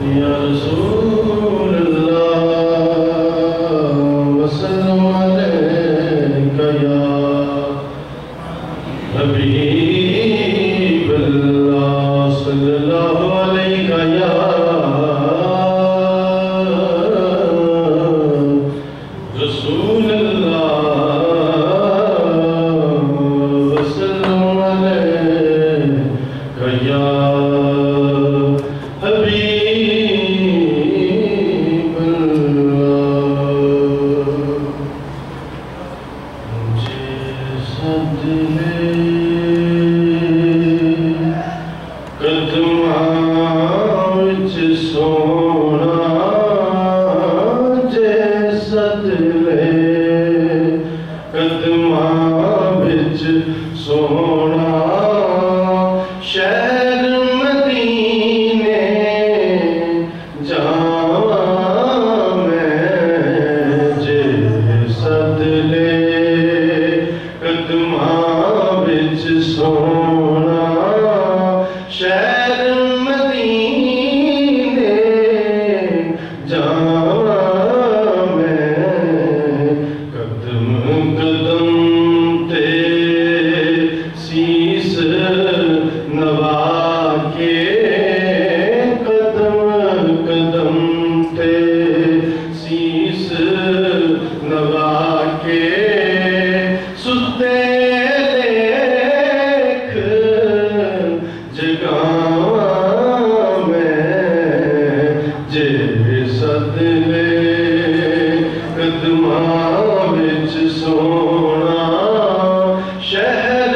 या रसूल अल्लाह वसल्लम अलैका या हबीब अल्लाह सल्लल्लाहु अलैका या रसूल अल्लाह वसल्लम अलैका या सोना शहर मदीने जावा मैं जे सदले कदमां विच सोना शहर मदीने जावा मैं कदम कदम शीस नवा के कदम कदम ते शीस नवा के सुते देख जगावा मैं जे सदले कदमां विच सोना शहर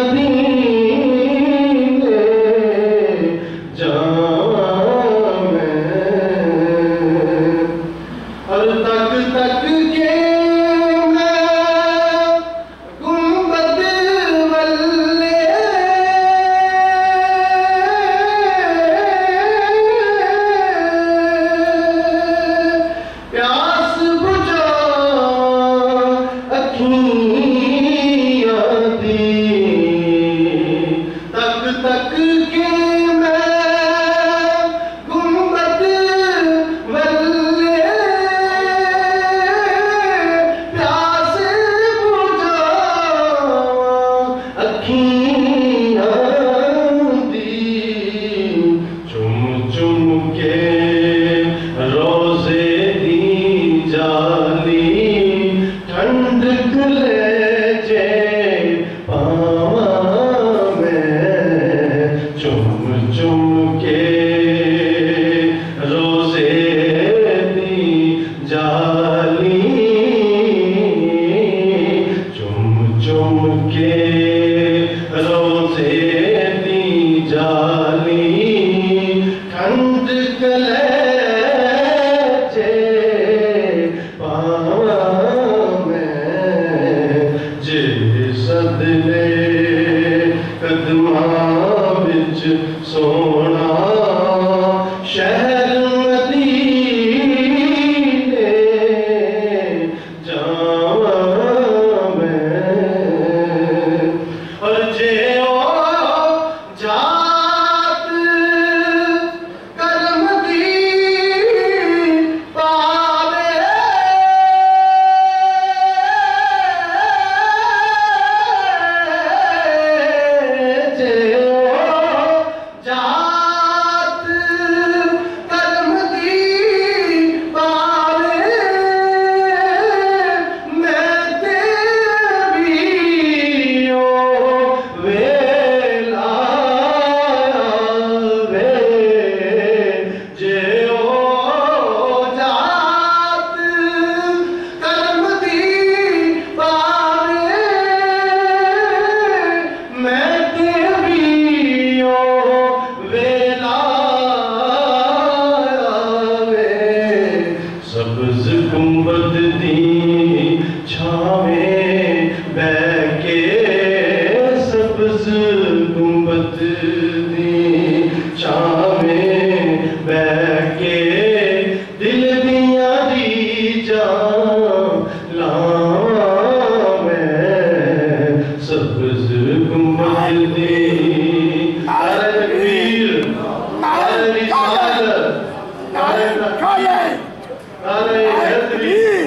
सोना शहर मदीने जावा मैं और जे जात करम दी पावे जे जात कर्म दी पावे मैं तेरियो वेला वे जे जात कर्म दी पावे मैं तेरियो सब्ज गुंबद दी छावे बैके सब्ज गुंबद दी छावे बैके दिल दिया रीजा लावा मैं सब्ज गुंबद दी अरे काले हैदरी